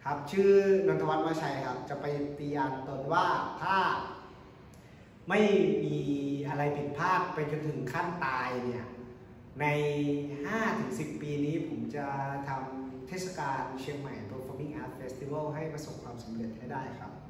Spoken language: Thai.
ครับชื่อนนทวัฒน์วชัยครับจะไปตีอันตนว่าถ้าไม่มีอะไรผิดพลาดไปจนถึงขั้นตายเนี่ยใน 5-10 ปีนี้ผมจะทำเทศกาลเชียงใหม่ Performing Arts Festival ให้ประสบความสำเร็จให้ได้ครับ